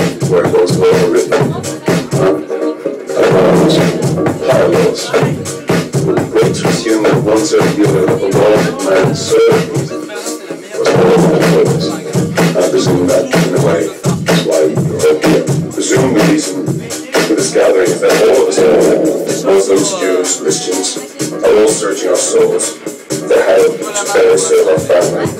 where it goes over written around parallels. Great to assume that one sort of unit of a lord man served was all of the purpose. I presume that in a way is why we presume the reason for this gathering is that all of us, Muslims, Jews, Christians, are all searching our souls for how to better serve our family.